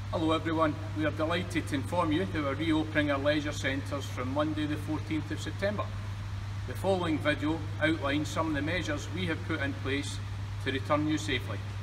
Hello everyone, we are delighted to inform you that we're reopening our leisure centres from Monday the 14th of September. The following video outlines some of the measures we have put in place to return you safely.